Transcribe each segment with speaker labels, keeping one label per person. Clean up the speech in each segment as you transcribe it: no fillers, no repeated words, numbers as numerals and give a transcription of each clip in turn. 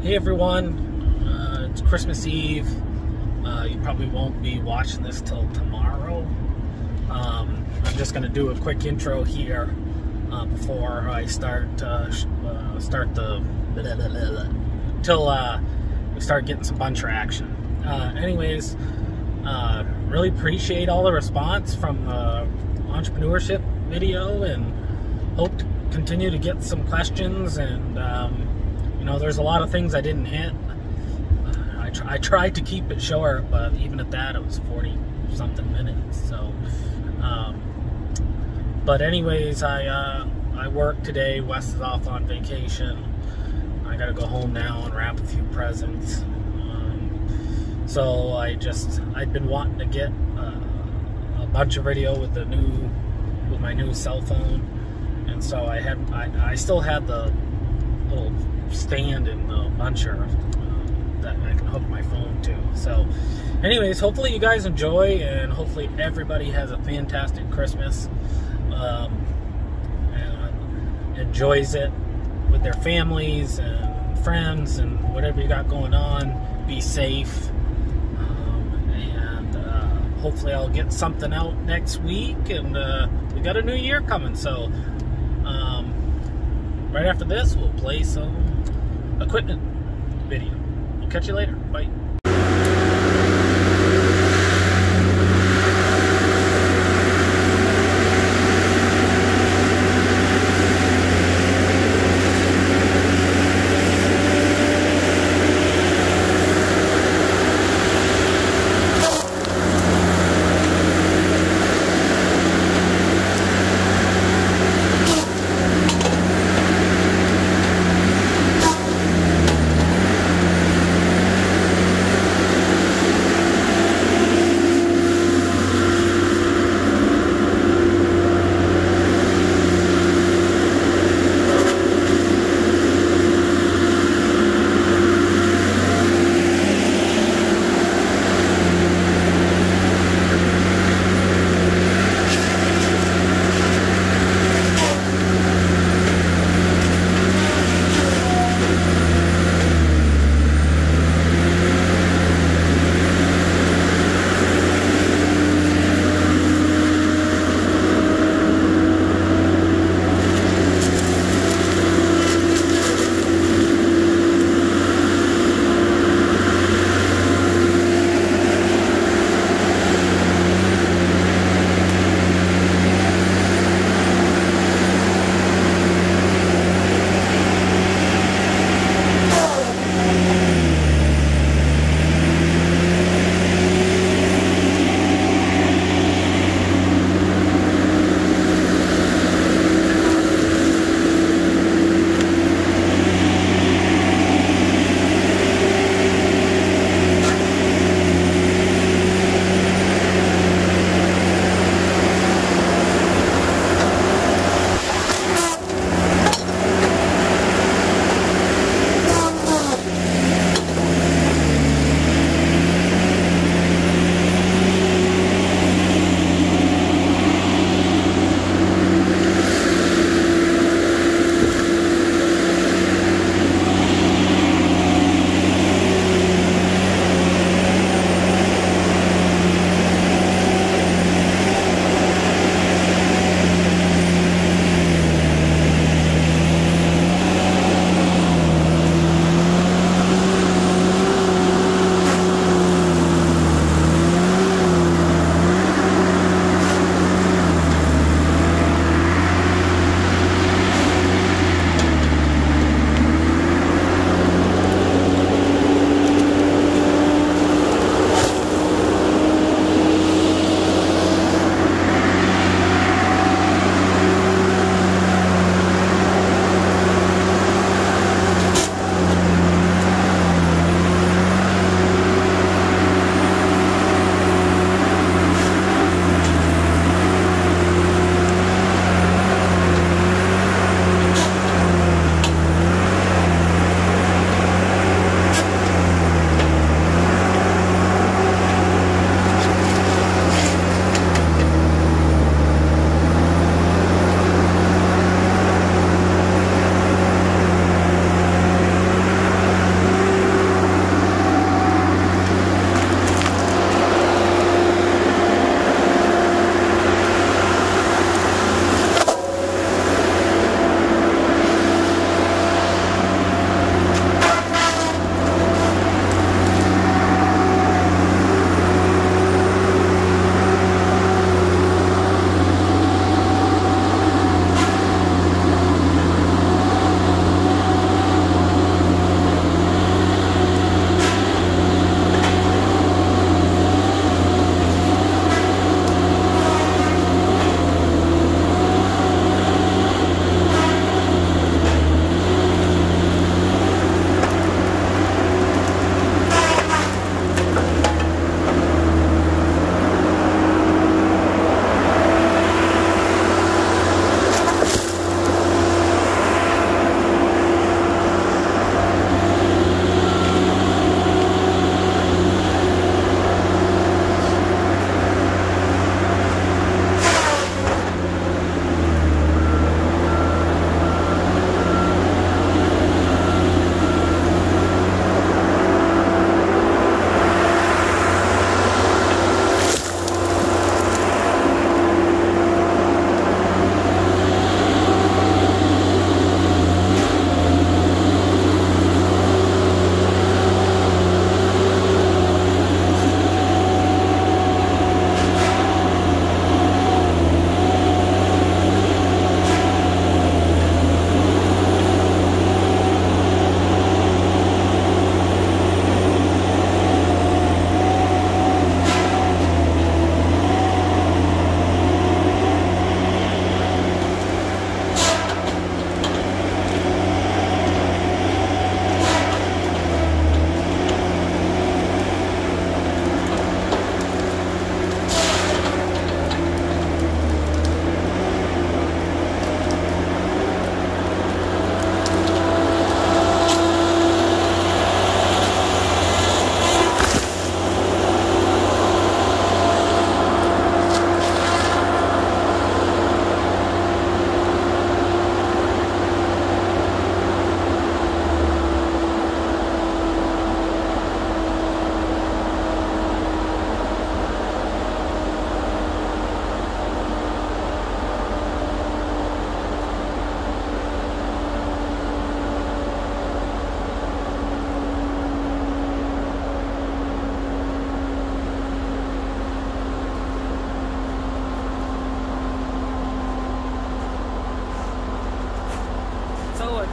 Speaker 1: Hey everyone, it's Christmas Eve. You probably won't be watching this till tomorrow. I'm just going to do a quick intro here before I start the till we start getting some bunch traction. Anyways, really appreciate all the response from the entrepreneurship video, and hope to continue to get some questions. And you know, there's a lot of things I didn't hit. I tried to keep it short, but even at that, it was 40 something minutes. So but anyways, I work today. Wes is off on vacation. I gotta go home now and wrap a few presents. So I'd been wanting to get a bunch of video with my new cell phone, and so I still had the little stand in the buncher that I can hook my phone to. So anyways, hopefully you guys enjoy, and hopefully everybody has a fantastic Christmas and enjoys it with their families and friends and whatever you got going on. Be safe, and hopefully I'll get something out next week, and we got a new year coming. So right after this, we'll play some equipment video. We'll catch you later. Bye.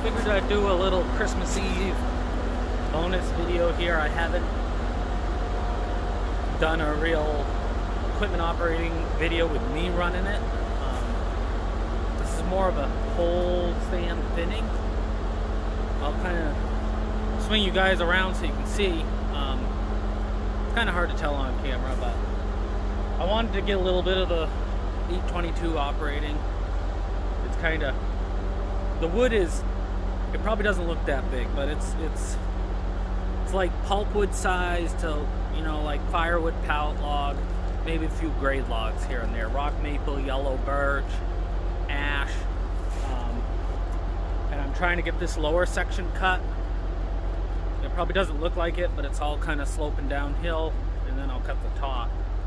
Speaker 1: figured I'd do a little Christmas Eve bonus video here. I haven't done a real equipment operating video with me running it. This is more of a pole stand thinning. I'll kind of swing you guys around so you can see. It's kind of hard to tell on camera, but I wanted to get a little bit of the 822 operating. It's kind of, the wood is, it probably doesn't look that big, but it's like pulpwood size to, you know, like firewood pallet log, maybe a few grade logs here and there, rock maple, yellow birch, ash, and I'm trying to get this lower section cut. It probably doesn't look like it, but it's all kind of sloping downhill, and then I'll cut the top.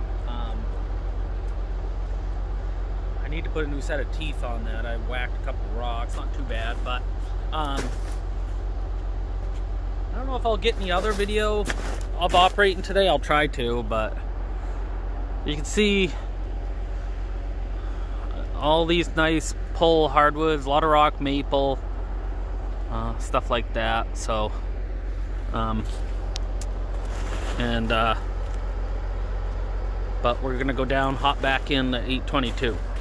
Speaker 1: I need to put a new set of teeth on that. I whacked a couple rocks, not too bad, but I don't know if I'll get any other video of operating today. I'll try to, but you can see all these nice pole hardwoods, a lot of rock maple, stuff like that. So but we're gonna go down, hop back in the 822.